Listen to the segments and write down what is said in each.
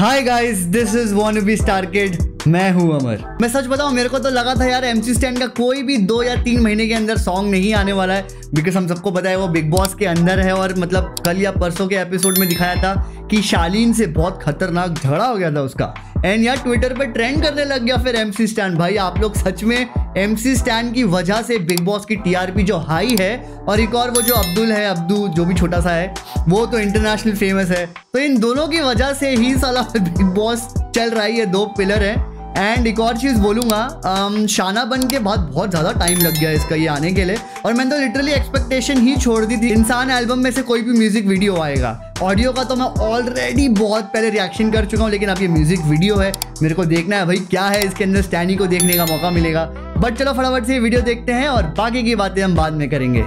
Hi guys, this is wannabe star kid. मैं हूं अमर। मैं सच बताऊं, मेरे को तो लगा था यार MC स्टैन का कोई भी 2 या 3 महीने के अंदर सॉन्ग नहीं आने वाला है, बिकॉज हम सबको पता है वो बिग बॉस के अंदर है। और मतलब कल या परसों के एपिसोड में दिखाया था कि शालीन से बहुत खतरनाक झगड़ा हो गया था उसका। एंड यार ट्विटर पे ट्रेंड करने लग गया फिर MC स्टैन। भाई आप लोग सच में MC स्टैन की वजह से बिग बॉस की TRP जो हाई है, और एक और वो जो अब्दुल है, अब्दू जो भी छोटा सा है, वो तो इंटरनेशनल फेमस है। तो इन दोनों की वजह से ही साला बिग बॉस चल रहा है। ये 2 पिलर है। एंड एक और चीज़ बोलूँगा, शाना बन के बाद बहुत ज़्यादा टाइम लग गया इसका ये आने के लिए, और मैंने तो लिटरली एक्सपेक्टेशन ही छोड़ दी थी। इंसान एल्बम में से कोई भी म्यूजिक वीडियो आएगा। ऑडियो का तो मैं ऑलरेडी बहुत पहले रिएक्शन कर चुका हूँ, लेकिन अब ये म्यूजिक वीडियो है, मेरे को देखना है भाई क्या है इसके अंदर। स्टैनी को देखने का मौका मिलेगा। बट चलो फटाफट से ये वीडियो देखते हैं और बाकी की बातें हम बाद में करेंगे।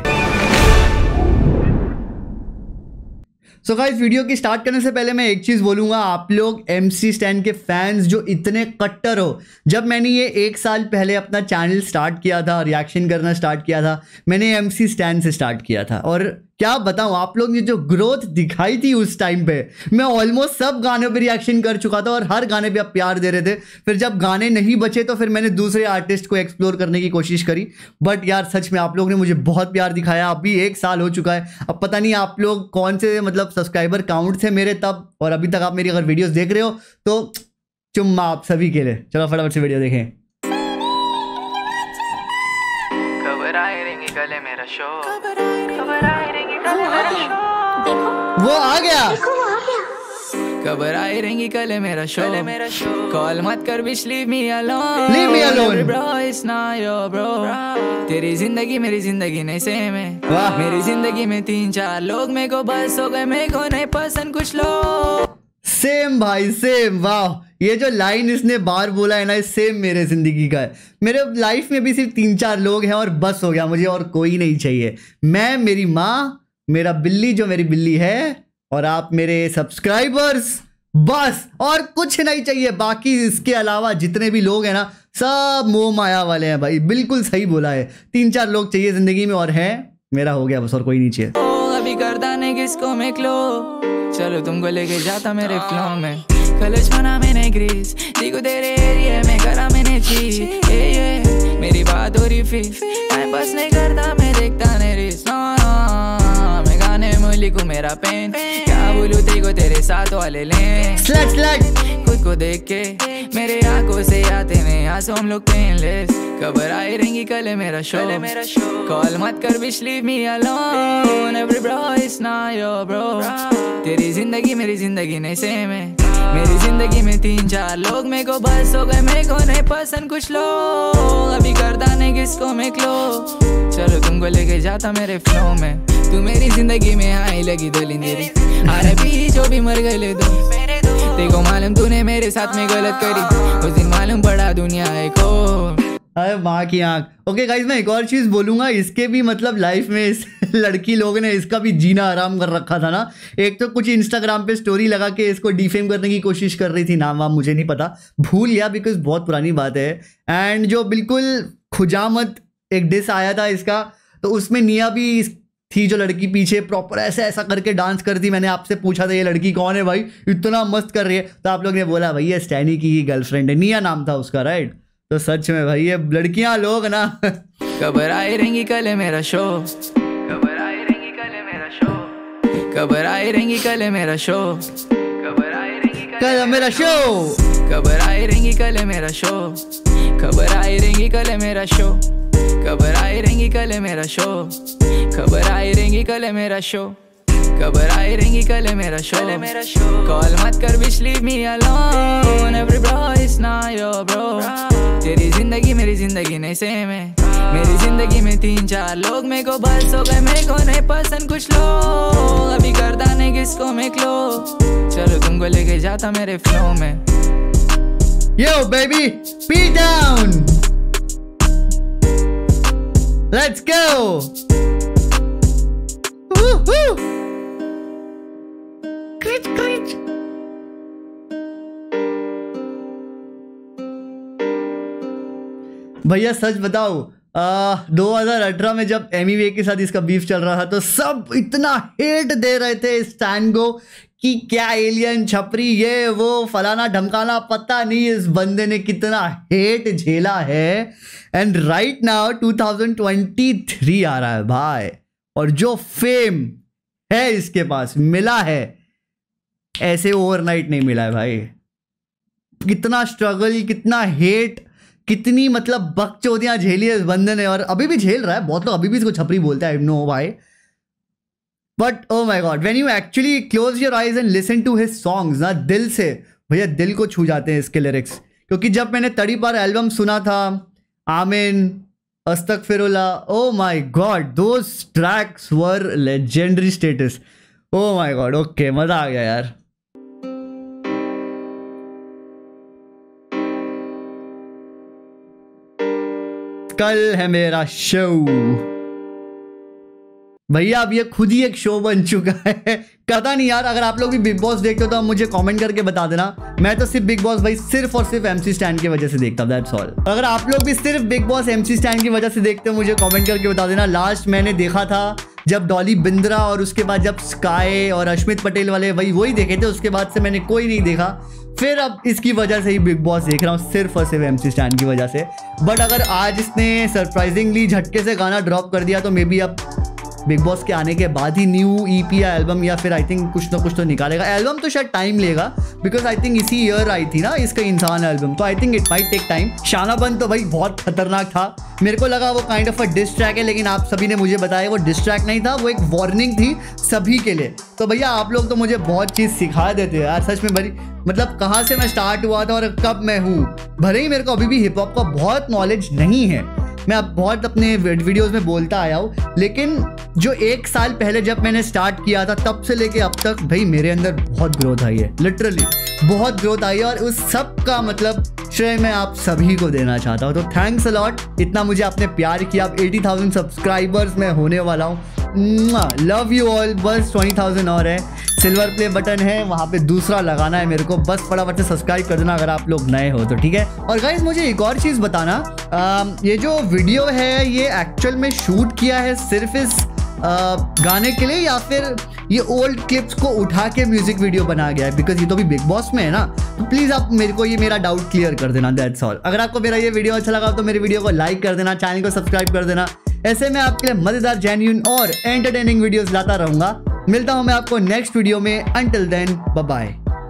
सो गाइस, वीडियो की स्टार्ट करने से पहले मैं एक चीज़ बोलूँगा, आप लोग MC स्टैन के फैंस जो इतने कट्टर हो, जब मैंने ये 1 साल पहले अपना चैनल स्टार्ट किया था, रिएक्शन करना स्टार्ट किया था, मैंने MC स्टैन से स्टार्ट किया था। और क्या बताऊँ, आप लोग ने जो ग्रोथ दिखाई थी उस टाइम पे, मैं ऑलमोस्ट सब गानों पे रिएक्शन कर चुका था और हर गाने पे आप प्यार दे रहे थे। फिर जब गाने नहीं बचे तो फिर मैंने दूसरे आर्टिस्ट को एक्सप्लोर करने की कोशिश करी। बट यार सच में आप लोग ने मुझे बहुत प्यार दिखाया। अभी 1 साल हो चुका है। अब पता नहीं आप लोग कौन से मतलब सब्सक्राइबर काउंट थे मेरे तब, और अभी तक आप मेरी अगर वीडियोस देख रहे हो तो चुम्मा आप सभी के लिए। चलो फटाफट से वीडियो देखें। वो आ गया। खबर आई रहेंगी कल मेरा शो। कॉल मत कर bitch leave me alone. Leave me alone bro, it's not your bro. तेरी जिंदगी मेरी जिंदगी नहीं सेम है। मेरी जिंदगी में 3-4 लोग मेरे को बस हो गए, मेरे को नहीं पसंद कुछ लोग। सेम भाई सेम। वाह, ये जो लाइन इसने बार बोला है ना, सेम मेरे जिंदगी का है। मेरे लाइफ में भी सिर्फ 3-4 लोग हैं और बस हो गया, मुझे और कोई नहीं चाहिए। मैं, मेरी माँ, मेरा बिल्ली जो मेरी बिल्ली है, और आप मेरे सब्सक्राइबर्स, बस और कुछ नहीं चाहिए। बाकी इसके अलावा जितने भी लोग हैं ना, सब मोह माया वाले हैं भाई। बिल्कुल सही बोला है। 3-4 लोग चाहिए जिंदगी में, और है मेरा हो गया बस, और कोई नहीं चाहिए। अभी करता नहीं किसको मैं क्लो, चलो तुमको लेके जाता मेरे फ्लो में। कलश बना मैंने ग्रीस, देखो तेरे एरिया में करा मैंने चीज। ये मेरी बात हो रही फिक्स, टाइम पास नहीं करता मैं, देखता नहीं रिस। मैं गाने में लिखूं मेरा पेन, क्या बोलूं तेको तेरे साथ वाले लें। खुद को देख के मेरे आंखों से आते नहीं आंसू, हम लोग पेनलेस। खबर आई रहेंगी कल मेरा शो। कॉल मत कर bitch leave me alone. Every bro, it's not your bro. तेरी जिंदगी मेरी जिंदगी नहीं सेम है। मेरी जिंदगी में 3-4 लोग मेरे को बस हो गए, मेरे को नहीं पसंद कुछ लोग। अभी करता नहीं किसको मैं क्लो, चलो तुमको लेके जाता मेरे फ्लो में। तू मेरी जिंदगी में आई लगी दली मेरी, अरे भी जो भी मर गए दो। देखो मालूम तूने मेरे साथ में गलत करी, उस दिन मालूम पड़ा दुनिया है को। अरे माँ की आंख। ओके गाइज, मैं एक और चीज़ बोलूँगा, इसके भी मतलब लाइफ में इस लड़की लोगों ने इसका भी जीना आराम कर रखा था ना। एक तो कुछ इंस्टाग्राम पे स्टोरी लगा के इसको डिफेम करने की कोशिश कर रही थी, नाम वाम मुझे नहीं पता, भूल गया बिकॉज बहुत पुरानी बात है। एंड जो बिल्कुल खुजामत एक डिस आया था इसका, तो उसमें निया भी थी जो लड़की पीछे प्रॉपर ऐसे ऐसा करके डांस करती। मैंने आपसे पूछा था ये लड़की कौन है भाई, इतना मस्त कर रही है, तो आप लोग ने बोला भाई ये स्टैनी की गर्लफ्रेंड है, निया नाम था उसका, राइट। तो सच में भाई ये लड़कियां लोग ना। खबर आई रहेंगी कल मेरा शो। खबर आई रहेंगी कल मेरा शो। खबर आई रहेंगी कल मेरा शो। खबर आई रहेंगी कल मेरा शो। खबर आई रहेंगी कल मेरा शो। खबर आई रहेंगी कल मेरा शो। खबर आई रहेंगी कल मेरा शो। खबर आई रहेंगी कल मेरा शो। खबर आई रहेंगी कल मेरा शो। कॉल मत कर bitch leave me alone. Every bro, it's not your bro. तेरी जिंदगी मेरी जिंदगी नहीं सेम है। मेरी जिंदगी में 3-4 लोग मेरे को बस हो गए, मेरे को नहीं पसंद कुछ लोग। अभी करता नहीं किसको मैं क्लो, चलो तुमको लेके जाता मेरे फ्लो में। Yo baby, beat down, let's go. Woo-hoo. भैया सच बताओ, 2018 में जब एमिवे के साथ इसका बीफ चल रहा था तो सब इतना हेट दे रहे थे स्टैन को कि क्या एलियन छपरी ये वो फलाना ढमकाना, पता नहीं इस बंदे ने कितना हेट झेला है। एंड राइट नाउ 2023 आ रहा है भाई, और जो फेम है इसके पास मिला है ऐसे ओवरनाइट नहीं मिला है भाई। कितना स्ट्रगल, कितना हेट, कितनी मतलब बकचोदियां झेली है इस बंदे ने, और अभी भी झेल रहा है। बहुत लोग अभी भी इसको छपरी बोलते हैं, आई नो भाई, but oh my god when you actually close your eyes and listen to his songs ना, दिल से भैया दिल को छू जाते हैं इसके लिरिक्स। क्योंकि जब मैंने तड़ी पर एल्बम सुना था, आमिन, अस्तगफिरुल्लाह, oh my god those tracks were legendary status. Oh my god, okay मजा आ गया यार। कल है मेरा शो भैया, अब ये खुद ही एक शो बन चुका है। पता नहीं यार, अगर आप लोग भी बिग बॉस देखते हो तो मुझे कमेंट करके बता देना। मैं तो सिर्फ बिग बॉस भाई सिर्फ और सिर्फ MC स्टैन की वजह से देखता हूं, दैट्स ऑल। अगर आप लोग भी सिर्फ बिग बॉस MC स्टैन की वजह से देखते हो मुझे कमेंट करके बता देना। लास्ट मैंने देखा था जब डॉली बिंद्रा और उसके बाद जब स्काई और अश्मित पटेल वाले वही देखे थे, उसके बाद से मैंने कोई नहीं देखा। फिर अब इसकी वजह से ही बिग बॉस देख रहा हूँ, सिर्फ और सिर्फ MC स्टैन की वजह से। बट अगर आज इसने सरप्राइजिंगली झटके से गाना ड्रॉप कर दिया तो मे बी अब बिग बॉस के आने के बाद ही न्यू EP या एल्बम या फिर आई थिंक कुछ ना कुछ तो निकालेगा। एल्बम तो शायद टाइम लेगा, बिकॉज आई थिंक इसी ईयर आई थी ना इसका इंसान एल्बम, तो I think it might take time. शाना बंद तो भाई बहुत खतरनाक था, मेरे को लगा वो kind of a diss track है, लेकिन आप सभी ने मुझे बताया वो डिस ट्रैक नहीं था, वो एक वार्निंग थी सभी के लिए। तो भैया आप लोग तो मुझे बहुत चीज़ सिखा देते हो यार, सच में बड़ी मतलब कहाँ से मैं स्टार्ट हुआ था और कब मैं हूँ। भले ही मेरे को अभी भी हिप हॉप का बहुत नॉलेज नहीं है, मैं अब बहुत अपने वीडियोस में बोलता आया हूँ, लेकिन जो 1 साल पहले जब मैंने स्टार्ट किया था तब से लेके अब तक भाई मेरे अंदर बहुत ग्रोथ आई है, लिटरली बहुत ग्रोथ आई है। और उस सब का मतलब श्रेय मैं आप सभी को देना चाहता हूँ। तो थैंक्स अ लॉट, इतना मुझे आपने प्यार किया। अब 80,000 सब्सक्राइबर्स मैं होने वाला हूँ। Love you all. बस 20,000 और है, सिल्वर प्ले बटन है वहाँ पे दूसरा लगाना है मेरे को, बस फटाफट से सब्सक्राइब कर देना अगर आप लोग नए हो तो, ठीक है। और गाइस मुझे एक और चीज़ बताना, ये जो वीडियो है ये एक्चुअल में शूट किया है सिर्फ इस गाने के लिए या फिर ये ओल्ड क्लिप्स को उठा के म्यूजिक वीडियो बना गया है, बिकॉज ये तो भी बिग बॉस में है ना। तो प्लीज़ आप मेरे को ये मेरा डाउट क्लियर कर देना, दैट्स ऑल। अगर आपको मेरा ये वीडियो अच्छा लगा तो मेरी वीडियो को लाइक कर देना, चैनल को सब्सक्राइब कर देना। ऐसे मैं आपके लिए मजेदार, जेन्युइन और एंटरटेनिंग वीडियोस लाता रहूंगा। मिलता हूं मैं आपको नेक्स्ट वीडियो में। Until then bye bye.